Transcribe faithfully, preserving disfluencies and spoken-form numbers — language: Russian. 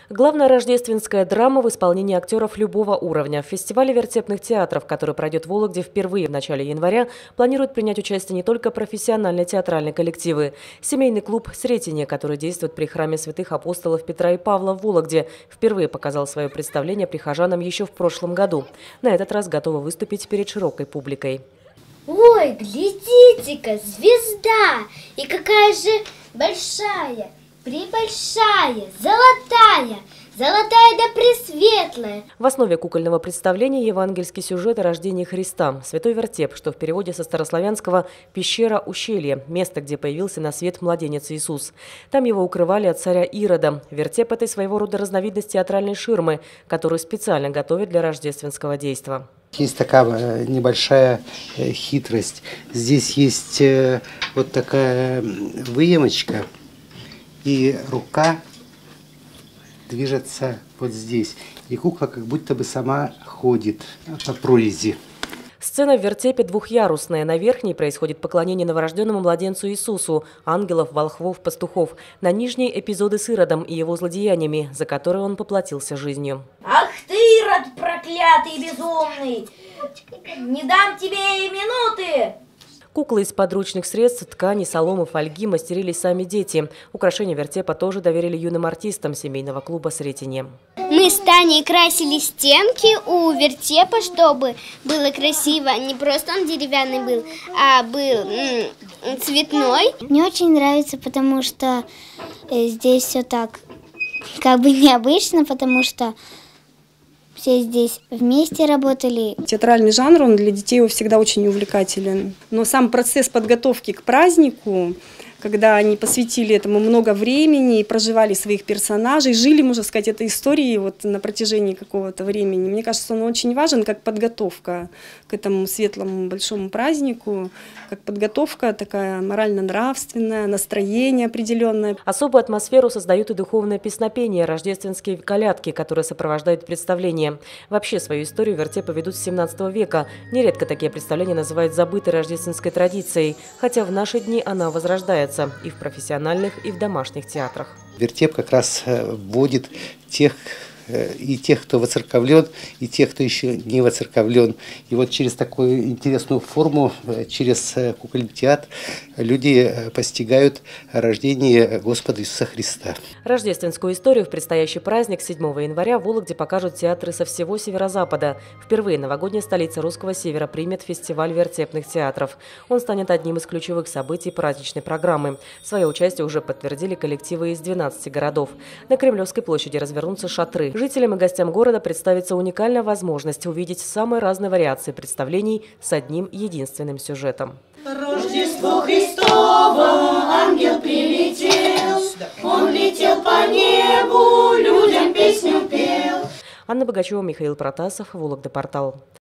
Главная рождественская драма в исполнении актеров любого уровня. В фестивале вертепных театров, который пройдет в Вологде впервые в начале января, планируют принять участие не только профессиональные театральные коллективы. Семейный клуб «Сретение», который действует при храме святых апостолов Петра и Павла в Вологде, впервые показал свое представление прихожанам еще в прошлом году. На этот раз готовы выступить перед широкой публикой. Ой, глядите-ка, звезда! И какая же большая, пребольшая, золотая, золотая да пресветлая. В основе кукольного представления евангельский сюжет о рождении Христа. Святой вертеп, что в переводе со старославянского «пещера ущелье», место, где появился на свет младенец Иисус. Там его укрывали от царя Ирода. Вертеп – это своего рода разновидность театральной ширмы, которую специально готовят для рождественского действа. Есть такая небольшая хитрость. Здесь есть вот такая выемочка, и рука движется вот здесь. И кукла как будто бы сама ходит по прорези. Сцена в вертепе двухъярусная. На верхней происходит поклонение новорожденному младенцу Иисусу, ангелов, волхвов, пастухов. На нижней – эпизоды с Иродом и его злодеяниями, за которые он поплатился жизнью. Ах ты, Ирод, проклятый и безумный! Не дам тебе и минуты! Куклы из подручных средств, ткани, соломы, фольги мастерили сами дети. Украшения вертепа тоже доверили юным артистам семейного клуба «Сретение». Мы с Таней красили стенки у вертепа, чтобы было красиво. Не просто он деревянный был, а был м, цветной. Мне очень нравится, потому что здесь все так как бы необычно, потому что все здесь вместе работали. Театральный жанр, он для детей всегда очень увлекателен. Но сам процесс подготовки к празднику, когда они посвятили этому много времени, проживали своих персонажей, жили, можно сказать, этой историей вот на протяжении какого-то времени. Мне кажется, он очень важен как подготовка к этому светлому большому празднику, как подготовка такая морально-нравственная, настроение определенное. Особую атмосферу создают и духовное песнопение, рождественские колядки, которые сопровождают представление. Вообще свою историю вертепа ведут с семнадцатого века. Нередко такие представления называют забытой рождественской традицией, хотя в наши дни она возрождается и в профессиональных, и в домашних театрах. Вертеп как раз вводит тех, и тех, кто воцерковлен, и тех, кто еще не воцерковлен. И вот через такую интересную форму, через кукольный театр, люди постигают рождение Господа Иисуса Христа. Рождественскую историю в предстоящий праздник седьмого января в Вологде покажут театры со всего северо-запада. Впервые новогодняя столица русского севера примет фестиваль вертепных театров. Он станет одним из ключевых событий праздничной программы. Свое участие уже подтвердили коллективы из двенадцати городов. На Кремлевской площади развернутся шатры. Жителям и гостям города представится уникальная возможность увидеть самые разные вариации представлений с одним единственным сюжетом. Рождество Христово, ангел прилетел, он летел по небу, людям песню пел. Анна Богачева, Михаил Протасов, Вологда Портал.